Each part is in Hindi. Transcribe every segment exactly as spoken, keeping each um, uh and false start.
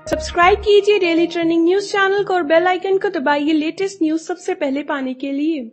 सब्सक्राइब कीजिए डेली ट्रेंडिंग न्यूज चैनल को और बेल आइकन को दबाइए लेटेस्ट न्यूज सबसे पहले पाने के लिए।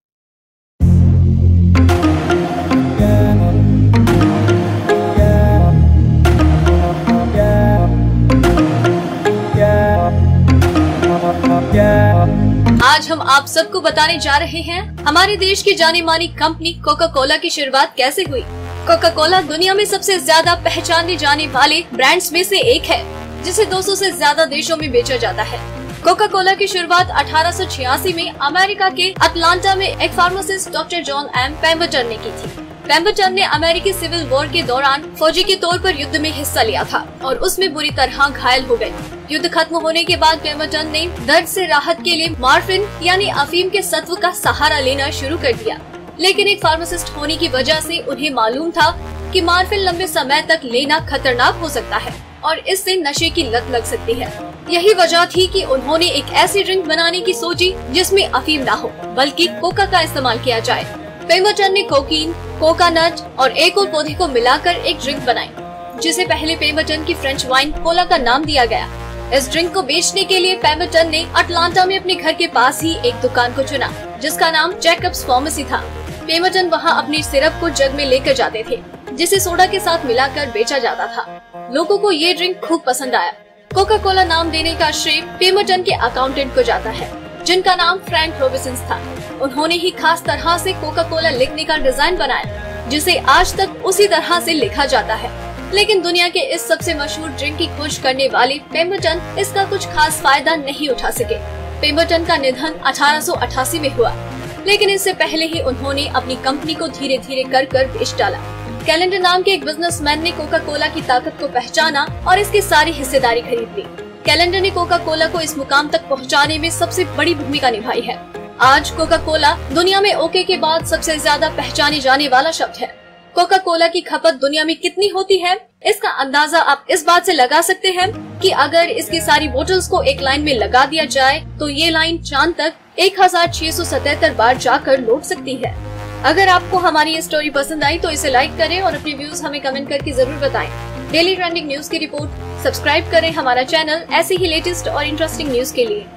आज हम आप सबको बताने जा रहे हैं हमारे देश की जानी मानी कंपनी कोका कोला की शुरुआत कैसे हुई। कोका कोला दुनिया में सबसे ज्यादा पहचाने जाने वाले ब्रांड्स में से एक है, जिसे दो सौ से ज्यादा देशों में बेचा जाता है। कोका कोला की शुरुआत अठारह सौ छियासी में अमेरिका के अटलांटा में एक pharmacist doctor John M Pemberton ने की थी। पेम्बरटन ने अमेरिकी सिविल वॉर के दौरान फौजी के तौर पर युद्ध में हिस्सा लिया था और उसमें बुरी तरह घायल हो गए। युद्ध खत्म होने के बाद पेम्बरटन ने दर्द से राहत के लिए मॉर्फिन यानी अफीम के सत्व का सहारा लेना शुरू कर दिया, लेकिन एक फार्मासिस्ट होने की वजह से उन्हें मालूम था कि मॉर्फिन लंबे समय तक लेना खतरनाक हो सकता है और इससे नशे की लत लग सकती है। यही वजह थी कि उन्होंने एक ऐसी ड्रिंक बनाने की सोची जिसमें अफीम ना हो बल्कि कोका का इस्तेमाल किया जाए। पेम्बरटन ने कोकीन, कोकोनट और एक और पौधे को मिलाकर एक ड्रिंक बनाई, जिसे पहले पेम्बरटन की फ्रेंच वाइन कोला का नाम दिया गया। इस ड्रिंक को बेचने के लिए पेम्बरटन ने अटलांटा में अपने घर के पास ही एक दुकान को चुना, जिसका नाम जैकब्स फार्मेसी था। पेम्बरटन वहां अपनी सिरप को जग में लेकर जाते थे, जिसे सोडा के साथ मिलाकर बेचा जाता था। लोगों को ये ड्रिंक खूब पसंद आया। कोका कोला नाम देने का श्रेय पेम्बरटन के अकाउंटेंट को जाता है, जिनका नाम फ्रैंक रॉबिन्सन था। उन्होंने ही खास तरह से कोका कोला लिखने का डिजाइन बनाया, जिसे आज तक उसी तरह से लिखा जाता है। लेकिन दुनिया के इस सबसे मशहूर ड्रिंक की खोज करने वाले पेम्बरटन इसका कुछ खास फायदा नहीं उठा सके। पेम्बरटन का निधन अठारह सौ अठासी में हुआ, लेकिन इससे पहले ही उन्होंने अपनी कंपनी को धीरे धीरे कर कर बेच डाला। कैलेंडर नाम के एक बिजनेसमैन ने कोका कोला की ताकत को पहचाना और इसकी सारी हिस्सेदारी खरीद ली। कैलेंडर ने कोका कोला को इस मुकाम तक पहुंचाने में सबसे बड़ी भूमिका निभाई है। आज कोका कोला दुनिया में ओके के बाद सबसे ज्यादा पहचाने जाने वाला शब्द है। कोका कोला की खपत दुनिया में कितनी होती है, इसका अंदाजा आप इस बात से लगा सकते हैं कि अगर इसकी सारी बोतल्स को एक लाइन में लगा दिया जाए तो ये लाइन चांद तक एक हजार छह सौ सतहत्तर बार जाकर लौट सकती है। अगर आपको हमारी ये स्टोरी पसंद आई तो इसे लाइक करें और अपने व्यूज हमें कमेंट करके जरूर बताएं। डेली ट्रेंडिंग न्यूज की रिपोर्ट सब्सक्राइब करें हमारा चैनल ऐसे ही लेटेस्ट और इंटरेस्टिंग न्यूज के लिए।